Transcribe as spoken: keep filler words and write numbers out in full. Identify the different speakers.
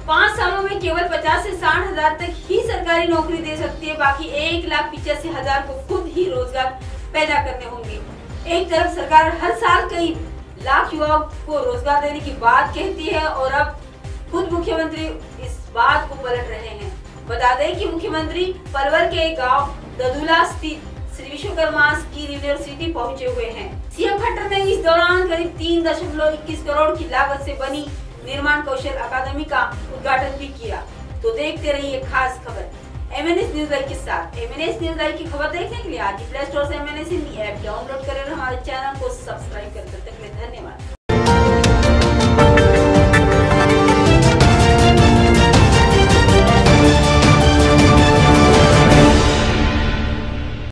Speaker 1: पाँच सालों में केवल पचास से साठ हजार तक ही सरकारी नौकरी दे सकती है, बाकी एक लाख पिचासी हजार को खुद ही रोजगार पैदा करने होंगे। एक तरफ सरकार हर साल कई लाख युवाओं को रोजगार देने की बात कहती है और अब खुद मुख्यमंत्री इस बात को पलट रहे हैं। बता दें कि मुख्यमंत्री पलवल के गांव ददुला स्थित श्री विश्वकर्मा स्किल यूनिवर्सिटी पहुंचे हुए हैं। सीएम खट्टर ने इस दौरान करीब तीन दशमलव इक्कीस करोड़ की लागत से बनी निर्माण कौशल अकादमी का उद्घाटन भी किया। तो देखते रहिए खास खबर एमएनएस न्यूज लाइव के साथ। एमएनएस न्यूज लाइव की खबर देखने के लिए आज प्ले स्टोर से एमएनएस हिंदी ऐप डाउनलोड